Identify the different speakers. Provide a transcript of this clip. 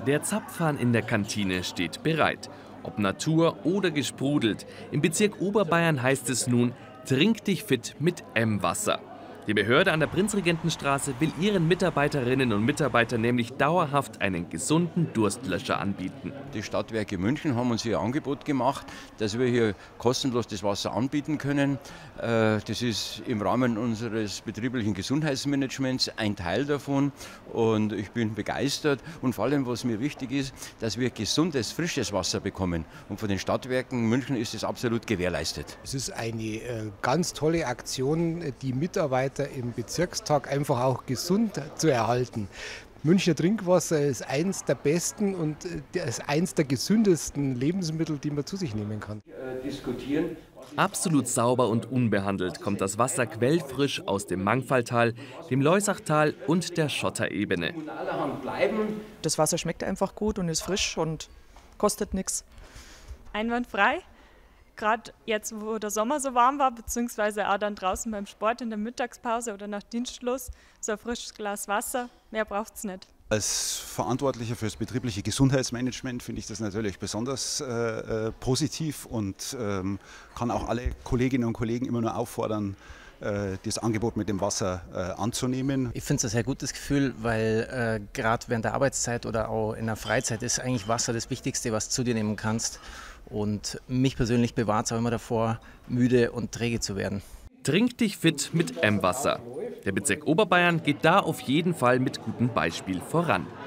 Speaker 1: Der Zapfhahn in der Kantine steht bereit. Ob Natur oder gesprudelt. Im Bezirk Oberbayern heißt es nun, trink dich fit mit M-Wasser. Die Behörde an der Prinzregentenstraße will ihren Mitarbeiterinnen und Mitarbeitern nämlich dauerhaft einen gesunden Durstlöscher anbieten.
Speaker 2: Die Stadtwerke München haben uns hier ein Angebot gemacht, dass wir hier kostenlos das Wasser anbieten können. Das ist im Rahmen unseres betrieblichen Gesundheitsmanagements ein Teil davon und ich bin begeistert. Und vor allem, was mir wichtig ist, dass wir gesundes, frisches Wasser bekommen. Und von den Stadtwerken München ist es absolut gewährleistet.
Speaker 3: Es ist eine ganz tolle Aktion, die Mitarbeiter im Bezirkstag einfach auch gesund zu erhalten. Münchner Trinkwasser ist eins der besten und ist eins der gesündesten Lebensmittel, die man zu sich nehmen kann.
Speaker 1: Absolut sauber und unbehandelt kommt das Wasser quellfrisch aus dem Mangfalltal, dem Loisachtal und der Schotterebene.
Speaker 4: Das Wasser schmeckt einfach gut und ist frisch und kostet nichts.
Speaker 5: Einwandfrei. Gerade jetzt, wo der Sommer so warm war, beziehungsweise auch dann draußen beim Sport in der Mittagspause oder nach Dienstschluss, so ein frisches Glas Wasser, mehr braucht es nicht.
Speaker 6: Als Verantwortlicher für das betriebliche Gesundheitsmanagement finde ich das natürlich besonders positiv und kann auch alle Kolleginnen und Kollegen immer nur auffordern, das Angebot mit dem Wasser anzunehmen.
Speaker 7: Ich finde es ein sehr gutes Gefühl, weil gerade während der Arbeitszeit oder auch in der Freizeit ist eigentlich Wasser das Wichtigste, was du zu dir nehmen kannst. Und mich persönlich bewahrt es auch immer davor, müde und träge zu werden.
Speaker 1: Trink dich fit mit M-Wasser. Der Bezirk Oberbayern geht da auf jeden Fall mit gutem Beispiel voran.